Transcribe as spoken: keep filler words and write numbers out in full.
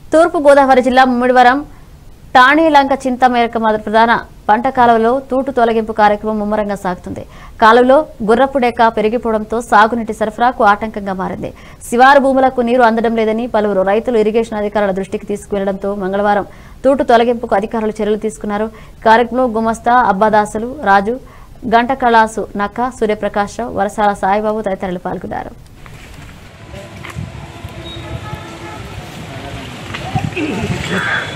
తూర్పు గోదావరి జిల్లా ముమ్మిడివరం టాణీలంక చింతమేరక ప్రధాన పంట కాలువలో తూటు తొలగింపు కార్యక్రమం ముమ్మరంగా సాగుతుంది. కాలువలో గుర్రపు డెక్క పెరిగిపోవడంతో సాగునీటి సరఫరాకు ఆటంకంగా మారింది. శివారు భూములకు నీరు అందడం లేదని పలువురు రైతులు ఇరిగేషన్ అధికారుల దృష్టికి తీసుకువెళ్లడంతో మంగళవారం తూటు తొలగింపుకు అధికారులు చర్యలు తీసుకున్నారు. కార్యక్రమంలో గుమస్తా అబ్బాదాసులు రాజు, గంట కళాసు నక్క, సూర్యప్రకాశ్రావు, వరసాల సాయిబాబు తదితరులు పాల్గొన్నారు. Yeah.